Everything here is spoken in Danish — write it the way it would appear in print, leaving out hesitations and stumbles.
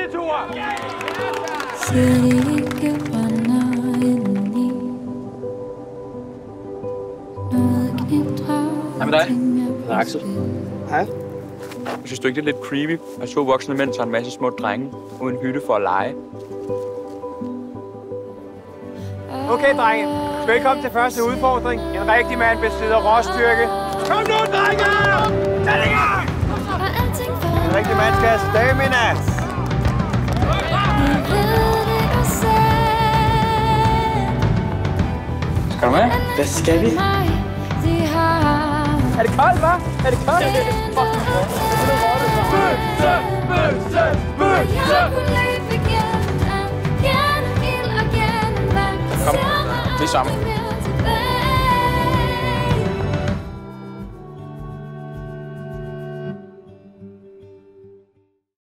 tur! Hej med dig. Det er Axel. Hej. Synes du ikke, det er lidt creepy, at to voksne mænd tager en masse små drenge uden hytte for at lege? Okay, drenge. Velkommen til første udfordring. En rigtig mand besidder råstyrke. Kom nu, drenge! Tag det i gang! En rigtig mand skal have stamina. Skal du med? Hvad skal vi? Er det koldt, hva'? Er det koldt? Kom, vi er sammen.